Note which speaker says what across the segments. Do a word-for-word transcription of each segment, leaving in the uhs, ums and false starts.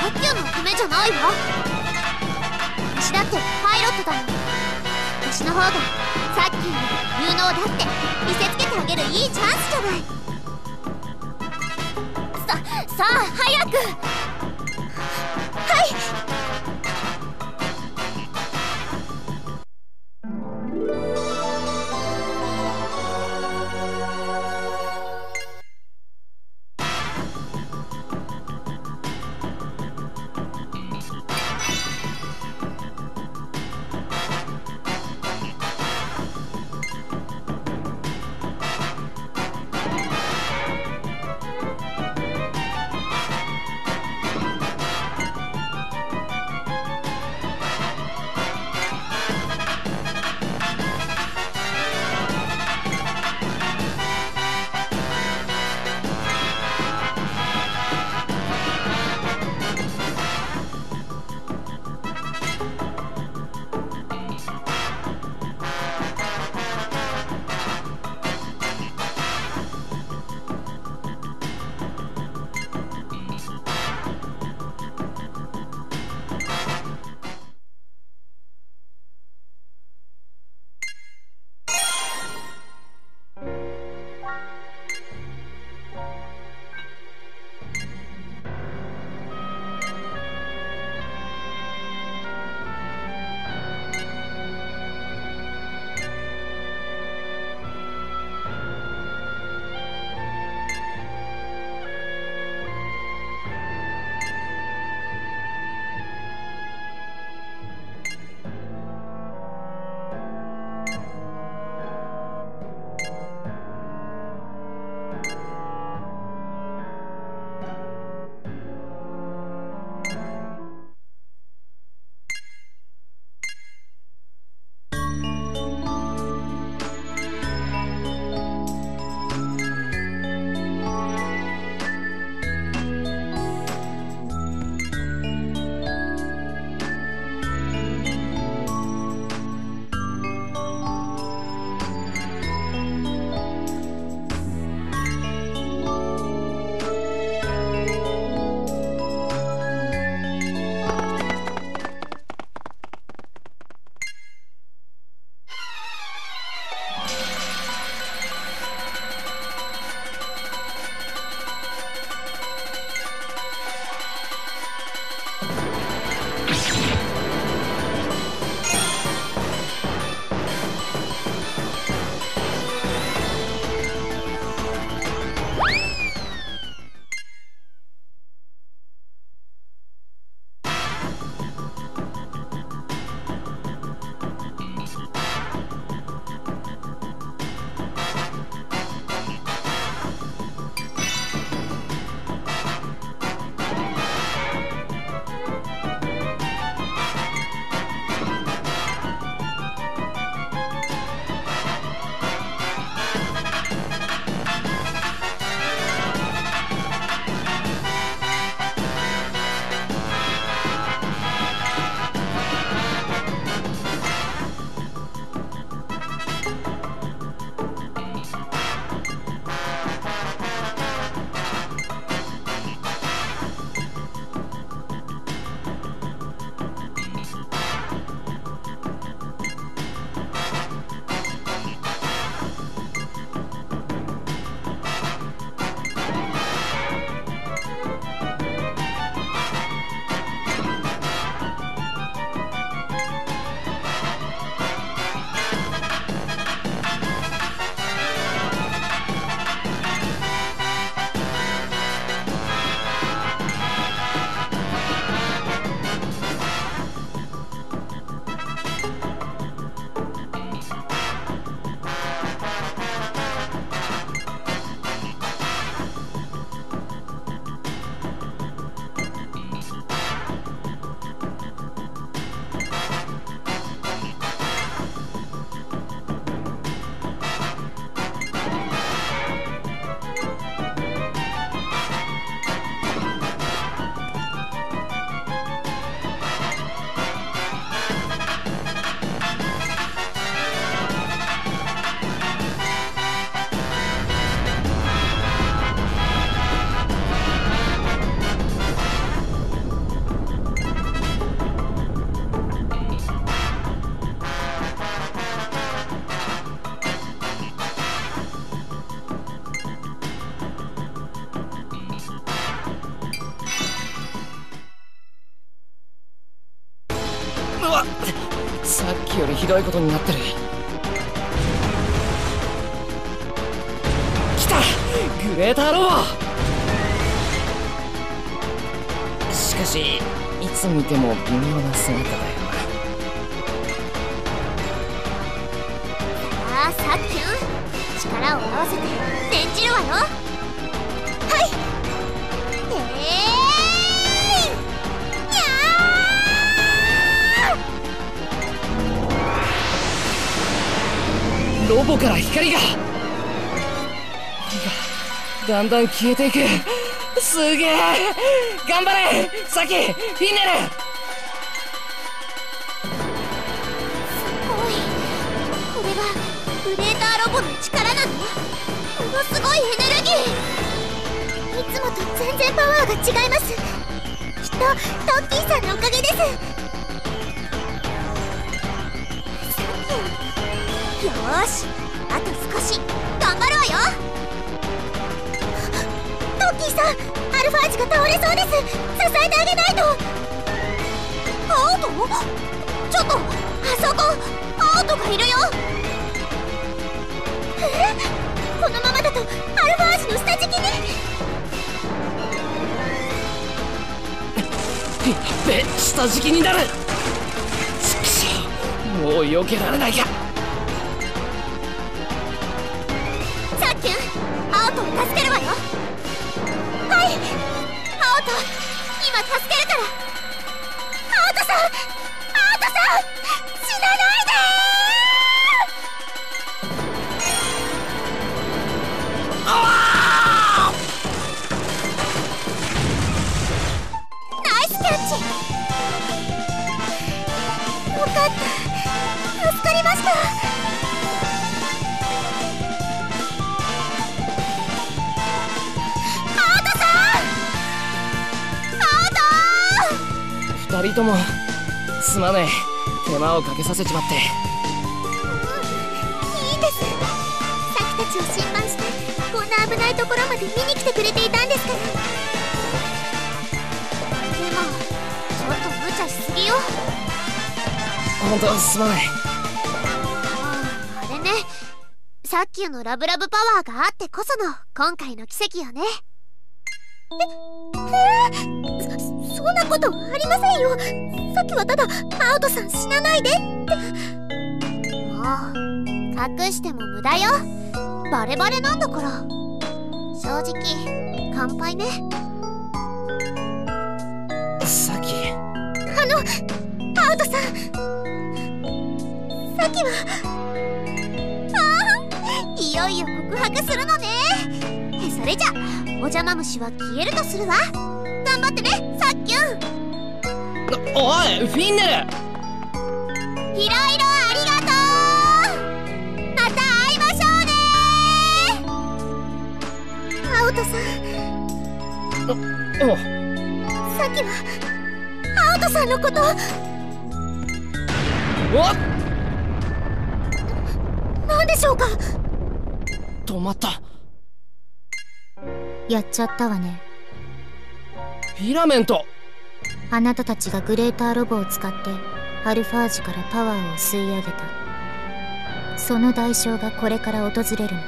Speaker 1: アキアのためじゃないわ。私だってパイロットだもん。私の方がさっきより有能だって見せつけてあげるいいチャンスじゃない。ささあ早く。はい。
Speaker 2: あ、さっきよりひどいことになってる。来たグレーターロボ。しかしいつ見ても微妙な姿だよな。
Speaker 1: さあさっきん力を合わせて念じるわよ。はいえーいにゃー。
Speaker 2: ロボから光がだんだん消えていく。すげえ、頑張れサキ、フィンネル。
Speaker 1: すごい、これがグレーターロボの力なの？ものすごいエネルギー。いつもと全然パワーが違います。きっとトッキーさんのおかげです。サキ、よーし、あと少し頑張るわよ。トッキーさん、アルファージが倒れそうです。支えてあげないと。アウト？ちょっと、あそこアウトがいるよ。え？このままだとアルファージの下敷きに。
Speaker 2: やっべ、下敷きになる。ちくしょう、もう避けられないか。
Speaker 1: さっきん、アウトを助けるわよ。はい、アウト、今助けるから。アウトさん、アウトさん、死なないでー。
Speaker 2: ああ！
Speaker 1: ナイスキャッチ。よかった、助かりました。
Speaker 2: 二人ともすまねえ、手間をかけさせちまって。
Speaker 1: うん、いいんです。サキたちを心配してこんな危ないところまで見に来てくれていたんですから。でもちょっと無茶しすぎよ。
Speaker 2: 本当すまない。
Speaker 1: あれね、さっきのラブラブパワーがあってこその今回の奇跡よね。え、えー、そ, そんなことありませんよ。さっきはただアウトさん死なないでって。もう隠しても無駄よ。バレバレなんだから。正直乾杯ね。
Speaker 2: さっき
Speaker 1: あのアウトさん、さっきはああ、いよいよ告白するのね。それじゃお邪魔虫は消えるとするわ。頑張ってね、さっきゅん。
Speaker 2: おい、フィンネル。
Speaker 1: いろいろありがとう。また会いましょうね。アウトさん。
Speaker 2: お、お。
Speaker 1: さっきはアウトさんのこと。
Speaker 2: おっ、
Speaker 1: 何でしょうか。
Speaker 2: 止まった。
Speaker 3: やっちゃったわね。
Speaker 2: フィラメント。
Speaker 3: あなたたちがグレーターロボを使ってアルファージからパワーを吸い上げた。その代償がこれから訪れるの。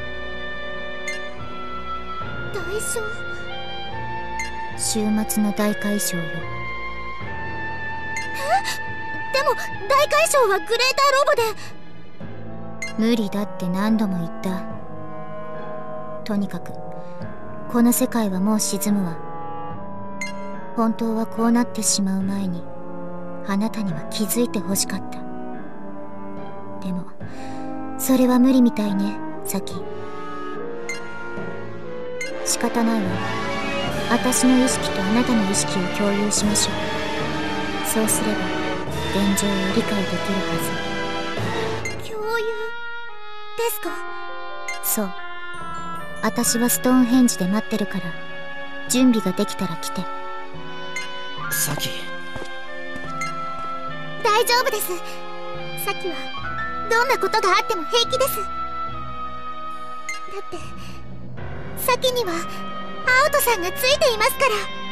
Speaker 1: 代償？
Speaker 3: 終末の大解消よ。
Speaker 1: え？でも大解消はグレーターロボで。
Speaker 3: 無理だって何度も言った。とにかくこの世界はもう沈むわ。本当はこうなってしまう前にあなたには気づいてほしかった。でもそれは無理みたいね、サキ。仕方ないわ。私の意識とあなたの意識を共有しましょう。そうすれば現状を理解できるは
Speaker 1: ず。共有ですか？
Speaker 3: そう。私はストーンヘンジで待ってるから、準備ができたら来て。
Speaker 2: サキ。
Speaker 1: 大丈夫です。サキはどんなことがあっても平気です。だってサキにはアウトさんがついていますから。